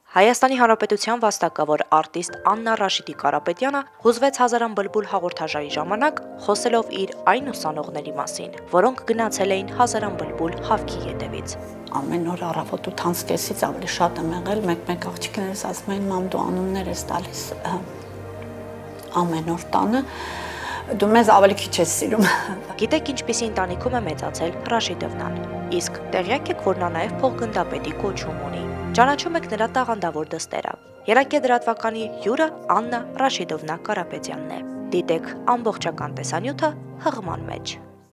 Հայաստանի Հանրապետության վաստակավոր արտիստ Աննա Ռաշիդի Կարապետյանը հուզվեց հազարան բլբուլ հաղորդաժարի ժամանակ, խոսելով իր այն ուսանողների մասին, որոնք գնացել էին հազարան բլբուլ հավքի ետևից։ Ամեն օր առավոտ 8:30-ից ավելի շատ եմ եղել, մեկ աղջիկներս ասում էին, մամ դու անուններ ես տալիս ամեն օր տանը, դու մեզ ավելի քիչ ես սիրում։ Գիտեք ինչպիսի ընտանիքում է մեծացել Ռաշիդովնան, իսկ տեղյակ եք, որ նա նաև փոխգնդապետի կոչում ունի։ Ճանաչում եք նրա տաղանդավոր դստերը։ Երակե դրատվականի հյուրը Աննա Ռաշիդովնա Կարապետյանն է։ Դիտեք ամբողջական տեսանյութը հղման մեջ։